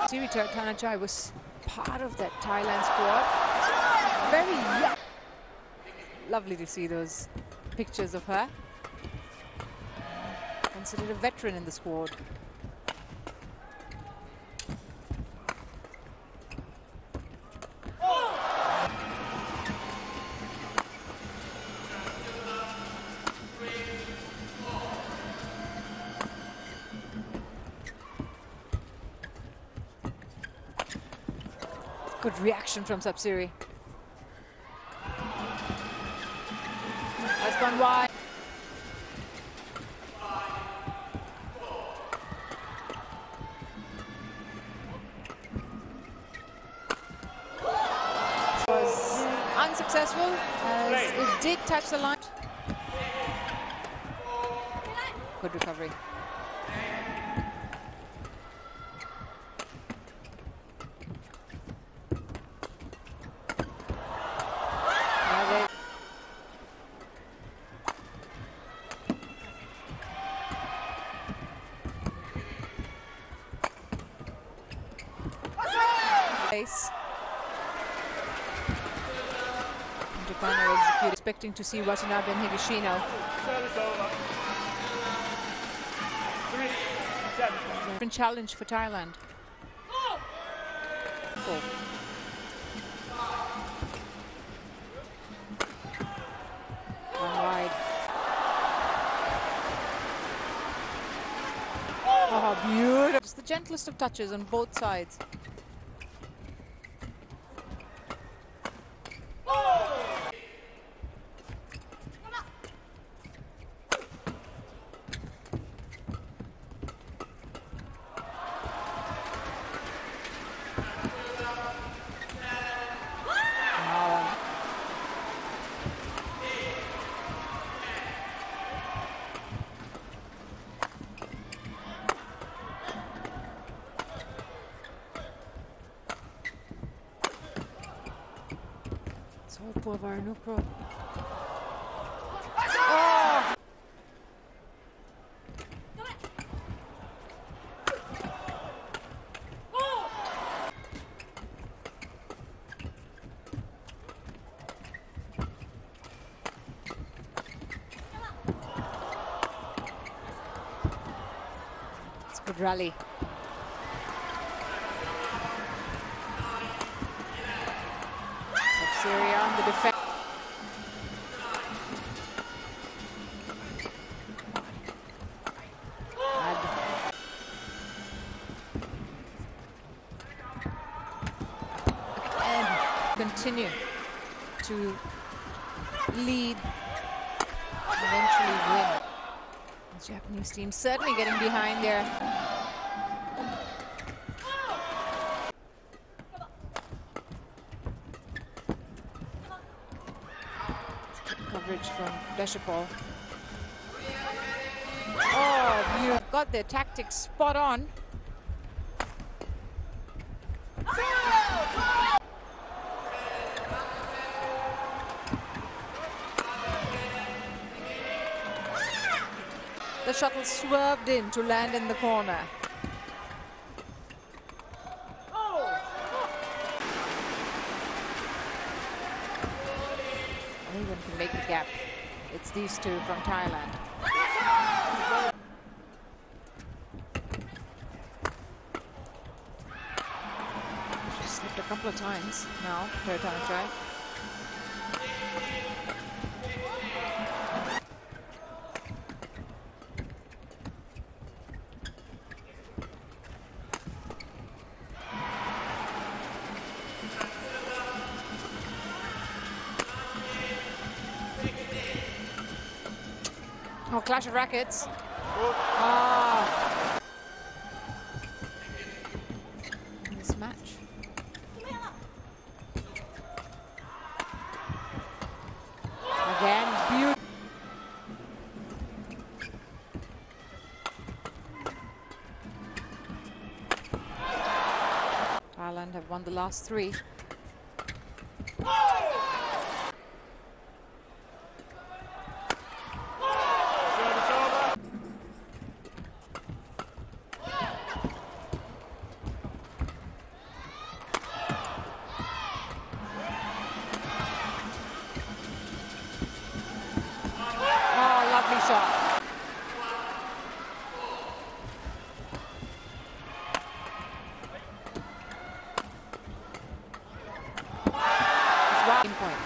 Sapsiri Thanachai was part of that Thailand squad. Very young. Lovely to see those pictures of her. Considered a veteran in the squad. Good reaction from Sapsiri. That's gone wide. Was unsuccessful as it did touch the line. Good recovery. Japan are executed, expecting to see Watanabe and Higashino. Different challenge for Thailand. Four. One wide. Oh, beautiful. It's the gentlest of touches on both sides. Poor Varanukroh. Oh! It's a good rally. Sapsiri on the defense. Continue to lead and eventually win. The Japanese team certainly getting behind there. Coverage from Deshapol. Oh, you've got their tactics spot on. The shuttle swerved in to land in the corner. Anyone can make the gap. It's these two from Thailand. She slipped a couple of times now, Thanachai. Oh, clash of rackets. Ah. This match. Again, beautiful. Thailand have won the last three. Lovely shot. It's right in point.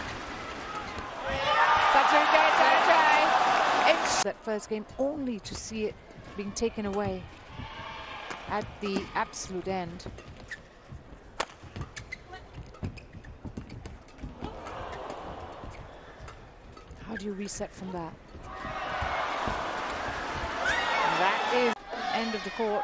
That first game, only to see it being taken away at the absolute end. How do you reset from that? And that is the end of the court.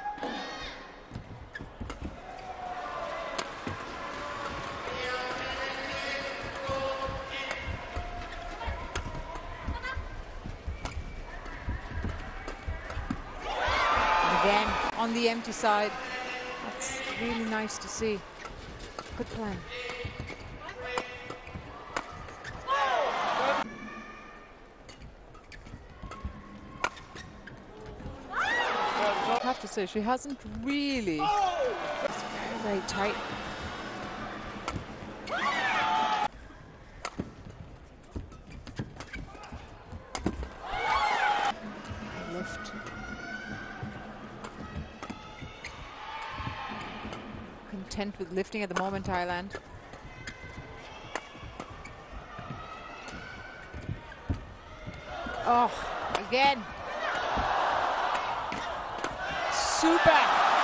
Again, on the empty side. That's really nice to see. Good plan. I have to say, she hasn't really. It's very, very tight. Lift. Content with lifting at the moment, Thailand. Oh, again. Super.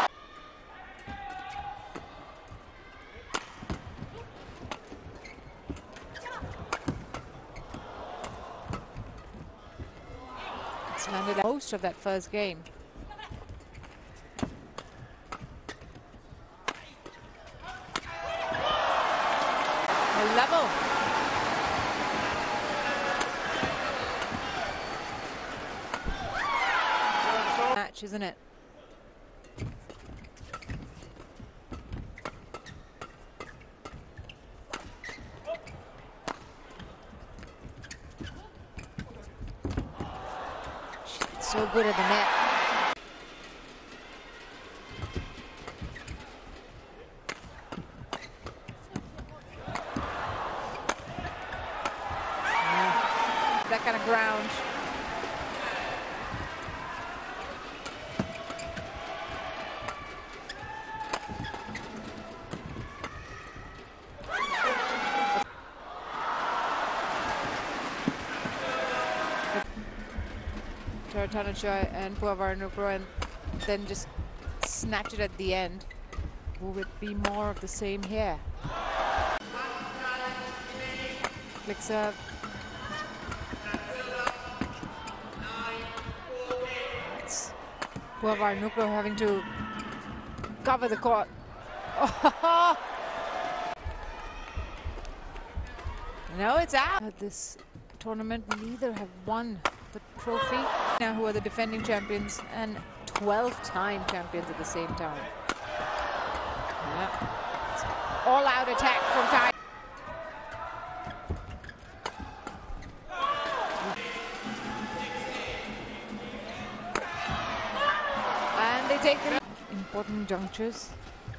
It's landed most of that first game. A level. Match, isn't it? So good at the net. That kind of ground. Tarantanachai and Puavaranukroh, and then just snatch it at the end. Will it be more of the same here? Flick serve. That's Puavaranukroh having to cover the court. No, it's out. At this tournament, neither have won the trophy. Now, who are the defending champions and 12-time champions at the same time. Yeah. All-out attack from Thai. And they take the important junctures.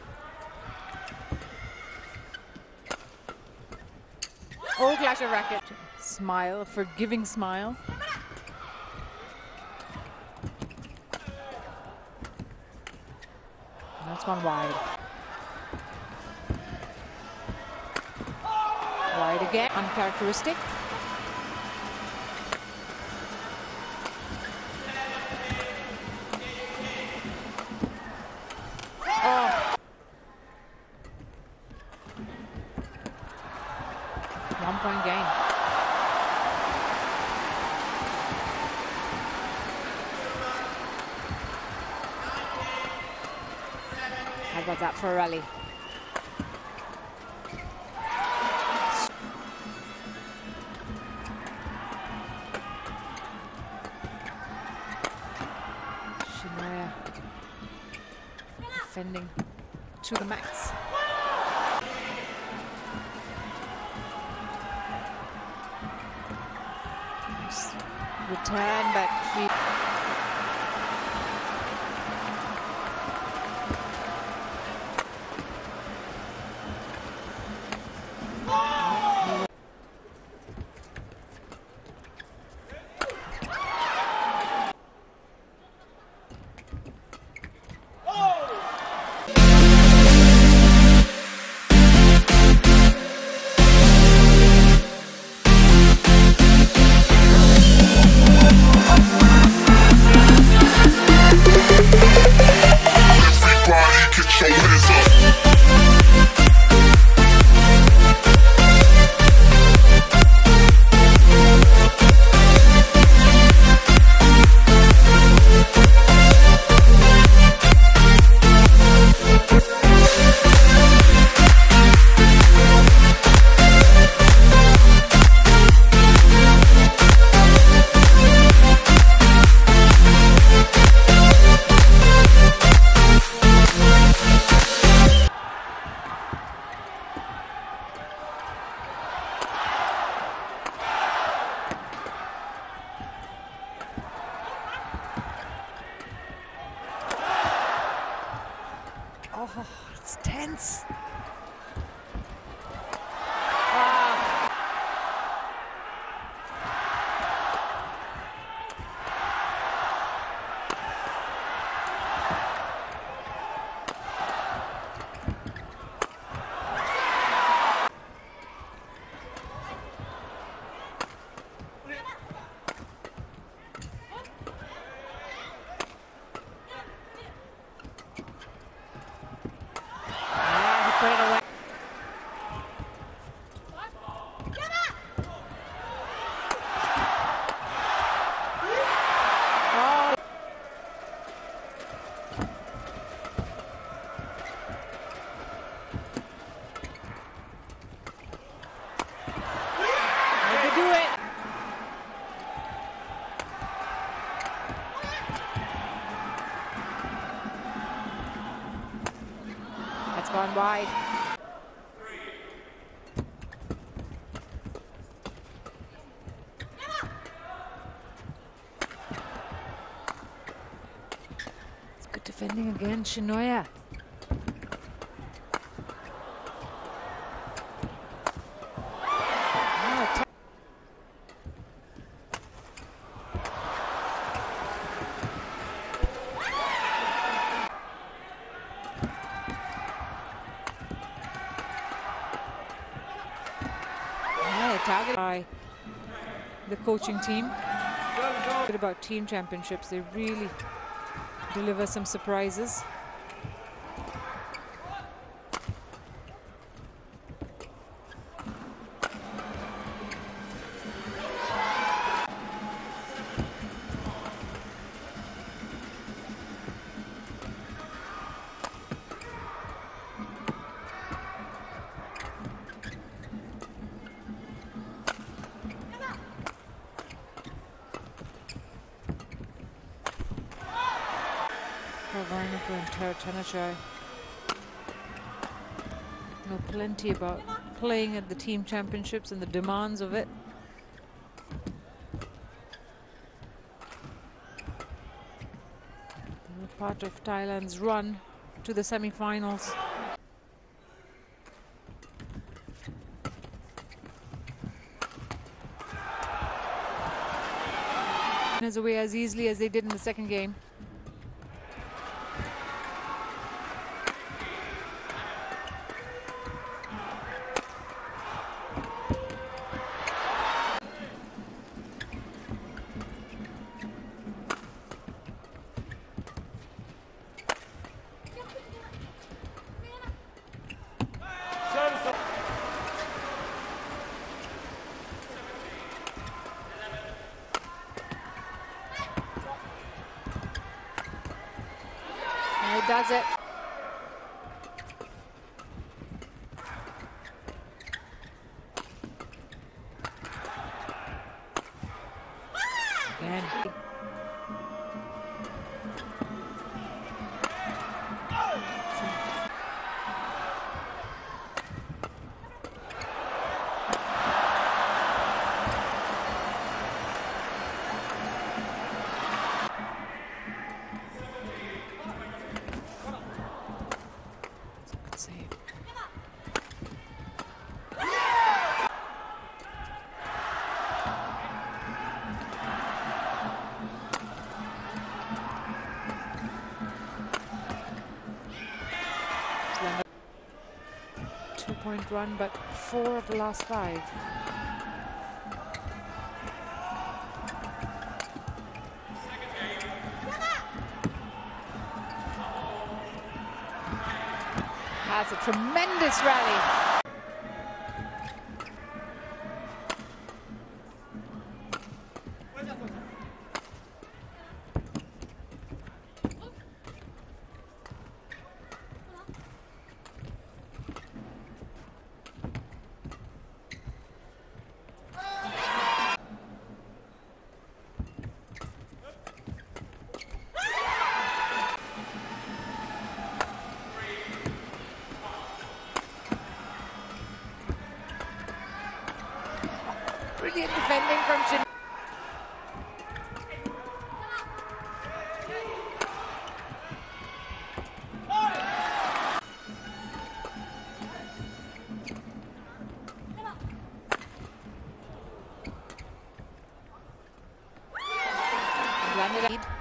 Oh, clash of racket. Smile, forgiving smile. That's gone wide. Wide again, uncharacteristic. Oh. 1-point gain. How about that for a rally? Shinoya defending to the max. Nice return, but she... Oh, it's tense. Put it away. Oh. They do it. That's gone wide. It's good defending again, Shinoya. Targeted by the coaching team. Good about team championships. They really deliver some surprises. Varnaka and Tarathanachai know plenty about playing at the team championships and the demands of it. They were part of Thailand's run to the semi-finals. Away as easily as they did in the second game. It does it. Again. Two-point run, but 4 of the last 5. That's a tremendous rally. Brilliant defending from Shin. landed it.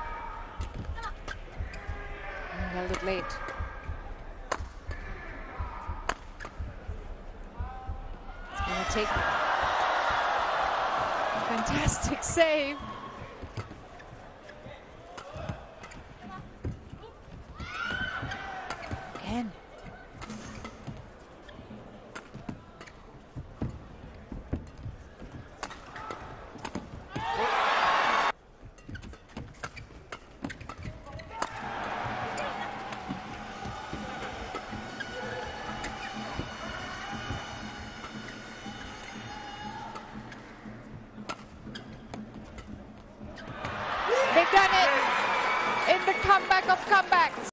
And held it late. It's going to take... Fantastic save. Again. They've done it in the comeback of comebacks.